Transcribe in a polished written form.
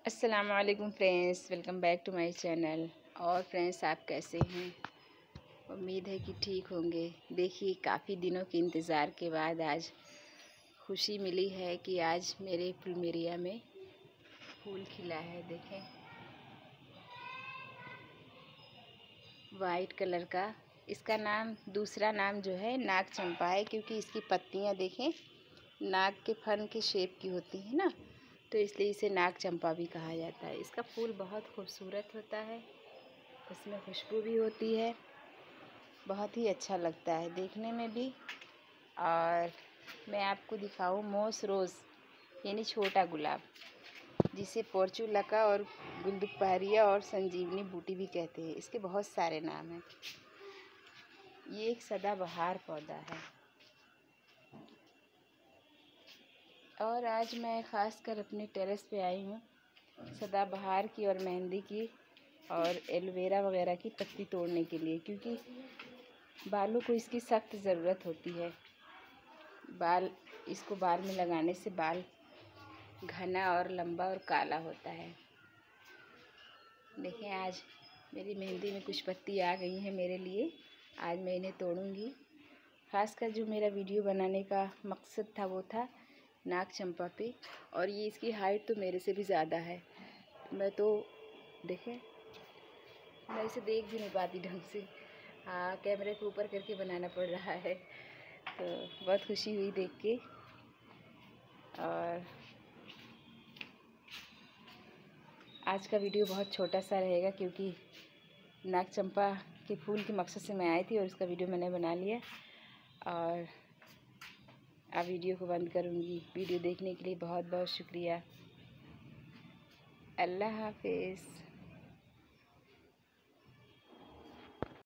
अस्सलामुअलैकुम friends, welcome back to my channel. और friends, आप कैसे हैं? उम्मीद है कि ठीक होंगे। देखिए, काफ़ी दिनों के इंतज़ार के बाद आज खुशी मिली है कि आज मेरे प्लूमेरिया में फूल खिला है। देखें, वाइट कलर का। इसका नाम, दूसरा नाम जो है नाग चंपा है, क्योंकि इसकी पत्तियां देखें नाग के फन के शेप की होती है ना, तो इसलिए इसे नाग चंपा भी कहा जाता है। इसका फूल बहुत खूबसूरत होता है, उसमें खुशबू भी होती है, बहुत ही अच्छा लगता है देखने में भी। और मैं आपको दिखाऊं मोस रोज़, यानी छोटा गुलाब, जिसे पोर्चुलाका और गुलदुपारिया और संजीवनी बूटी भी कहते हैं। इसके बहुत सारे नाम हैं। ये एक सदाबहार पौधा है। और आज मैं ख़ासकर अपने टेरेस पे आई हूँ सदाबहार की और मेहंदी की और एलोवेरा वगैरह की पत्ती तोड़ने के लिए, क्योंकि बालों को इसकी सख्त ज़रूरत होती है। इसको बाल में लगाने से बाल घना और लंबा और काला होता है। देखें, आज मेरी मेहंदी में कुछ पत्ती आ गई हैं मेरे लिए। आज मैं इन्हें तोड़ूंगी। ख़ासकर जो मेरा वीडियो बनाने का मकसद था वो था नाग चंपा पे। और ये इसकी हाइट तो मेरे से भी ज़्यादा है। मैं तो देखें, मैं इसे देख भी नहीं पाती ढंग से। हाँ, कैमरे को ऊपर करके बनाना पड़ रहा है, तो बहुत खुशी हुई देख के। और आज का वीडियो बहुत छोटा सा रहेगा, क्योंकि नाग चंपा के फूल के मकसद से मैं आई थी और उसका वीडियो मैंने बना लिया। और अब वीडियो को बंद करूँगी। वीडियो देखने के लिए बहुत बहुत शुक्रिया। अल्लाह हाफिज़।